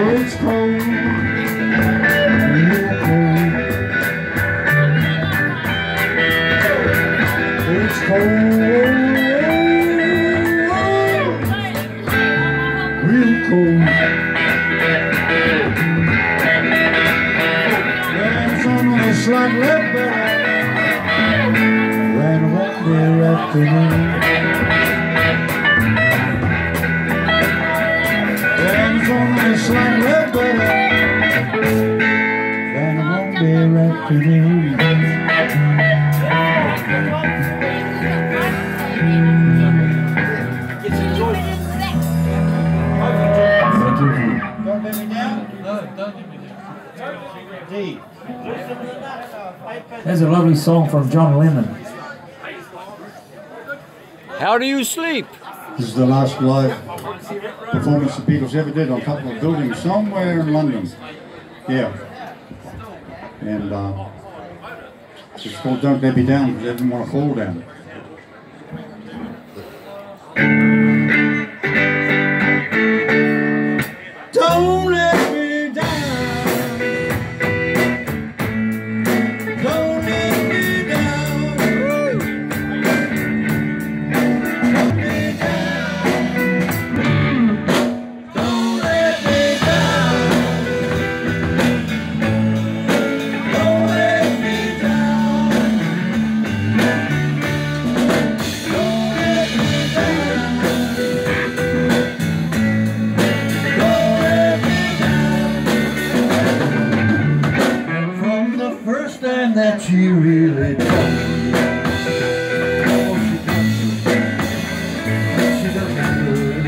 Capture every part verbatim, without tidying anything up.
it's cold, real cold. It's cold, real cold. There's only a slight little bit when it won't be afternoon. There's only a slight little bit when it won't be afternoon. Don't let me down? No, don't let me down. D. There's a lovely song from John Lennon. How do you sleep? This is the last live performance the Beatles ever did on top of a building somewhere in London. Yeah. And uh, it's called Don't Let Me Down because they didn't want to fall down. Don't let me down. Don't let me down. Don't let me down. Don't let me down. Don't let me down. Don't let me down. That she really does. Oh, she does. She does me good.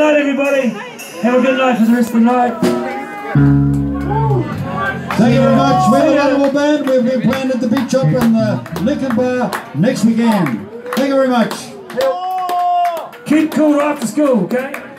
night, everybody. Have a good night for the rest of the night. Thank you very much. We're the Onepu Band. We'll be playing at the beach up in the Liquor Bar next weekend. Thank you very much. Keep cool after school, okay?